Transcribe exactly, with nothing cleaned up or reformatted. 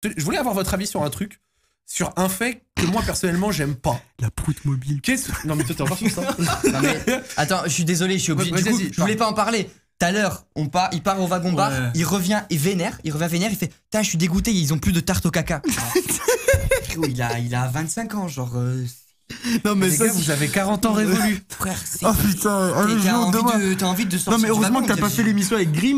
Je voulais avoir votre avis sur un truc, sur un fait que moi personnellement j'aime pas. La proute mobile. Qu'est-ce Non mais toi t'es encore sur ça. Non, mais, attends, je suis désolé, je suis obligé. Ouais, du coup, vas-y, je voulais pas en parler. Tout à l'heure, on part, il part au wagon bar, Ouais. il revient et vénère, il revient vénère, il fait putain, je suis dégoûté, ils ont plus de tarte au caca. Frérot, il a, il a vingt-cinq ans, genre. Euh, Non, mais Les ça, gars, vous avez quarante ans révolus. frère, c'est. Oh putain, un T'as jour envie, demain. de, t'as envie de sortir. Non, mais du heureusement wagon, que t'as pas t'as- fait l'émission avec Grimm.